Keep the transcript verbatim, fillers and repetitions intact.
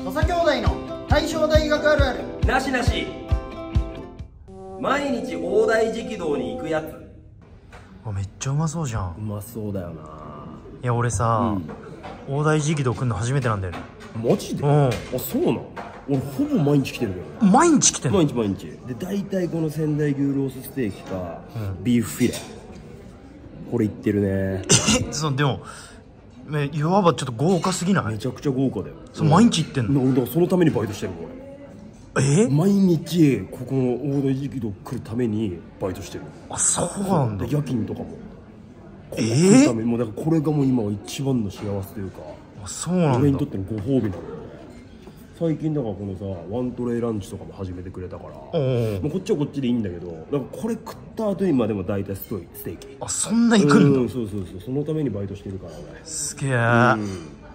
土佐兄弟の大正大学あるあるなしなし。毎日大台直道に行くやつ。 あ、めっちゃうまそうじゃん。 うまそうだよな。 いや俺さ、うん、大台直道来るの初めてなんだよね。 マジで？うん。あ、そうなの？俺ほぼ毎日来てるけどね。 毎日来てんの？ 毎日毎日で、大体この仙台牛ロースステーキか、うん、ビーフフィレ、これいってるね。 え、そのでもいわばちょっと豪華すぎない？ めちゃくちゃ豪華だよ。 その毎日行ってんの？ 俺だからそのためにバイトしてるの俺。え？毎日ここの大台直道来るためにバイトしてる。あ、そうなんだ。夜勤とかもここ来るために、もうだからこれがもう今は一番の幸せというか、あ、そうなんだ。俺にとってのご褒美なの。最近だからこのさワントレイランチとかも始めてくれたから、もうこっちはこっちでいいんだけど、だからこれ食った後にまでも大体ストイステーキ。あ、そんな行くんだ。うん、そうそうそう、そのためにバイトしてるからね。すげえ。